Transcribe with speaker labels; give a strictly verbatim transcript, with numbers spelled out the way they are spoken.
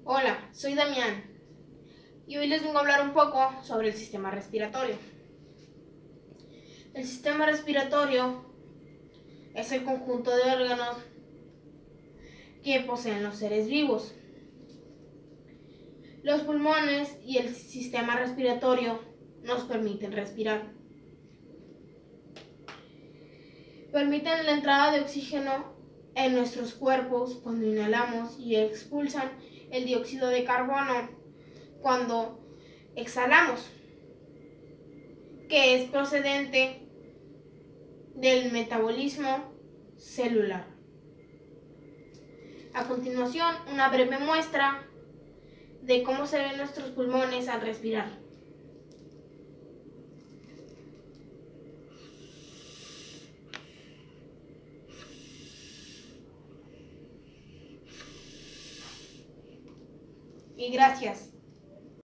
Speaker 1: Hola, soy Damián y hoy les vengo a hablar un poco sobre el sistema respiratorio. El sistema respiratorio es el conjunto de órganos que poseen los seres vivos. Los pulmones y el sistema respiratorio nos permiten respirar. Permiten la entrada de oxígeno en nuestros cuerpos cuando inhalamos y expulsan el dióxido de carbono cuando exhalamos, que es procedente del metabolismo celular. A continuación, una breve muestra de cómo se ven nuestros pulmones al respirar. Y gracias.